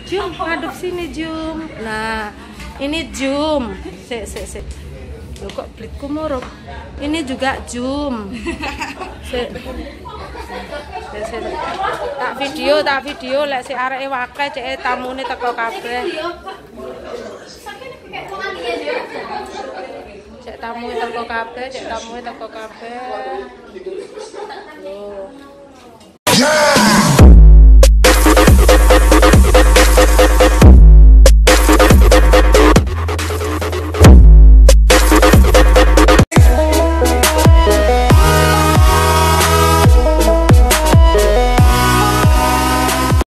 Jum, ngadep sini Jum. Nah, ini Jum. Sik. Loh kok blitku murup. Ini juga Jum. Sik. Tak video lek si areke wakai cek tamune teko kabeh. Cek tamu teko kabeh. Loh.